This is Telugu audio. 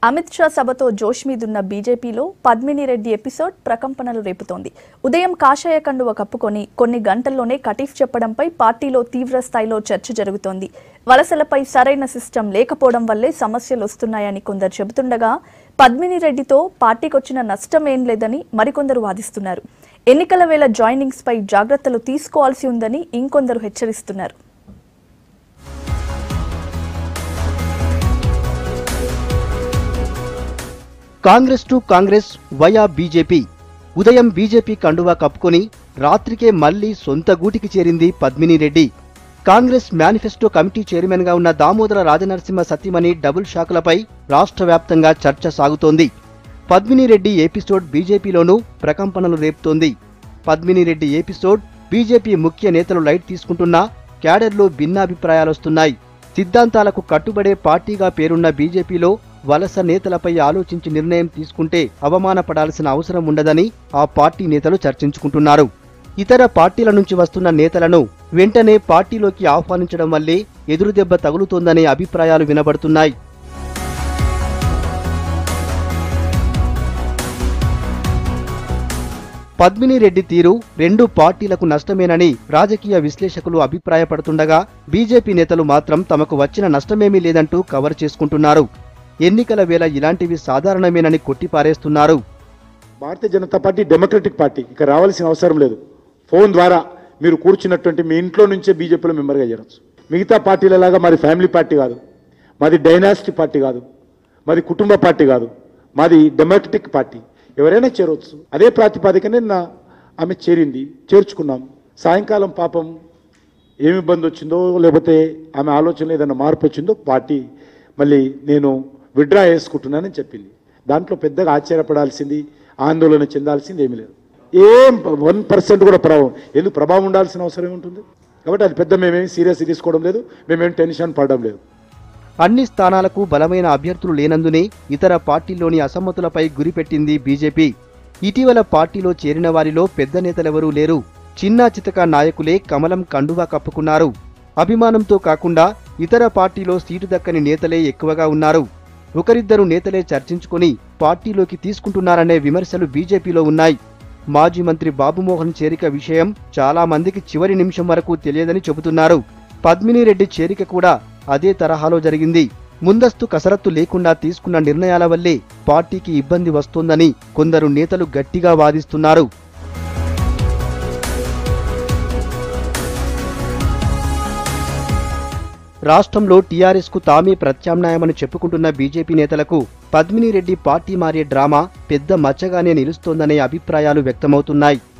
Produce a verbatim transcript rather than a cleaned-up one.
అమిత్ షా సభతో జోష్ మీదున్న బీజేపీలో పద్మిని రెడ్డి ఎపిసోడ్ ప్రకంపనలు రేపుతోంది. ఉదయం కాషాయ కండువ కప్పుకొని కొన్ని గంటల్లోనే కటీఫ్ చెప్పడంపై పార్టీలో తీవ్ర స్థాయిలో చర్చ జరుగుతోంది. వలసలపై సరైన సిస్టమ్ లేకపోవడం వల్లే సమస్యలు వస్తున్నాయని కొందరు చెబుతుండగా పద్మిని రెడ్డితో పార్టీకొచ్చిన నష్టం ఏం లేదని మరికొందరు వాదిస్తున్నారు. ఎన్నికల వేళ జాయినింగ్స్ పై జాగ్రత్తలు తీసుకోవాల్సి ఉందని ఇంకొందరు హెచ్చరిస్తున్నారు. Congress to Congress via BJP. ఉదయం బీజేపీ కండువా కప్పుకొని రాత్రికే మళ్లీ సొంత గూటికి చేరింది Padmini Reddy. Congress manifesto committee chairman గా ఉన్న దామోదర రాజనరసింహ సతీమణి డబుల్ షాకులపై రాష్ట్ర వ్యాప్తంగా చర్చ సాగుతోంది. పద్మిని రెడ్డి ఎపిసోడ్ బీజేపీలోనూ ప్రకంపనలు రేపుతోంది. పద్మిని రెడ్డి ఎపిసోడ్ బీజేపీ ముఖ్య నేతలు లైట్ తీసుకుంటున్నా క్యాడర్లో భిన్నాభిప్రాయాలొస్తున్నాయి. సిద్ధాంతాలకు కట్టుబడే పార్టీగా పేరున్న బీజేపీలో వలస నేతలపై ఆలోచించి నిర్ణయం తీసుకుంటే అవమానపడాల్సిన అవసరం ఉండదని ఆ పార్టీ నేతలు చర్చించుకుంటున్నారు. ఇతర పార్టీల నుంచి వస్తున్న నేతలను వెంటనే పార్టీలోకి ఆహ్వానించడం వల్లే ఎదురుదెబ్బ తగులుతోందనే అభిప్రాయాలు వినబడుతున్నాయి. పద్మిని రెడ్డి తీరు రెండు పార్టీలకు నష్టమేనని రాజకీయ విశ్లేషకులు అభిప్రాయపడుతుండగా బీజేపీ నేతలు మాత్రం తమకు వచ్చిన నష్టమేమీ లేదంటూ కవర్ చేసుకుంటున్నారు. ఎన్నికల వేళ ఇలాంటివి సాధారణమేనని కొట్టిపారేస్తున్నారు. Bharatiya Janata Party Democratic Party, ఇక రావాల్సిన అవసరం లేదు. ఫోన్ ద్వారా మీరు కూర్చున్నటువంటి మీ ఇంట్లో నుంచే బీజేపీలో మెంబర్గా చేరవచ్చు. మిగతా పార్టీలలాగా మాది ఫ్యామిలీ పార్టీ కాదు, మాది డైనాసిటీ పార్టీ కాదు, మాది కుటుంబ పార్టీ కాదు, మాది డెమోక్రటిక్ పార్టీ. ఎవరైనా చేరవచ్చు. అదే ప్రాతిపాదికనే నా ఆమె చేరింది, చేర్చుకున్నాం. సాయంకాలం పాపం ఏమి ఇబ్బంది వచ్చిందో లేకపోతే ఆమె ఆలోచనలో ఏదైనా మార్పు వచ్చిందో పార్టీ మళ్ళీ నేను విడ్రా చేసుకుంటున్నానని చెప్పింది. దాంట్లో పెద్దగా ఆశ్చర్యపడాల్సింది, ఆందోళన చెందాల్సింది ఏమీ లేదు. ఏం వన్ పర్సెంట్ కూడా ప్రభావం ఎందుకు ప్రభావం ఉండాల్సిన అవసరం ఉంటుంది. కాబట్టి అది పెద్ద మేమేమి సీరియస్ తీసుకోవడం లేదు, మేమేం టెన్షన్ పడడం లేదు. అన్ని స్థానాలకు బలమైన అభ్యర్థులు లేనందునే ఇతర పార్టీల్లోని అసమ్మతులపై గురిపెట్టింది బీజేపీ. ఇటీవల పార్టీలో చేరిన వారిలో పెద్ద నేతలెవరూ లేరు. చిన్నా చితక నాయకులే కమలం కండువా కప్పుకున్నారు. అభిమానంతో కాకుండా ఇతర పార్టీలో సీటు దక్కని నేతలే ఎక్కువగా ఉన్నారు. ఒకరిద్దరు నేతలే చర్చించుకుని పార్టీలోకి తీసుకుంటున్నారనే విమర్శలు బీజేపీలో ఉన్నాయి. మాజీ మంత్రి బాబుమోహన్ చేరిక విషయం చాలా మందికి చివరి నిమిషం వరకు తెలియదని చెబుతున్నారు. పద్మిని రెడ్డి చేరిక కూడా అదే తరహాలో జరిగింది. ముందస్తు కసరత్తు లేకుండా తీసుకున్న నిర్ణయాల వల్లే పార్టీకి ఇబ్బంది వస్తోందని కొందరు నేతలు గట్టిగా వాదిస్తున్నారు. రాష్ట్రంలో టీఆర్ఎస్ కు తామే ప్రత్యామ్నాయమని చెప్పుకుంటున్న బీజేపీ నేతలకు పద్మిని రెడ్డి పార్టీ మారే డ్రామా పెద్ద మచ్చగానే నిలుస్తోందనే అభిప్రాయాలు వ్యక్తమవుతున్నాయి.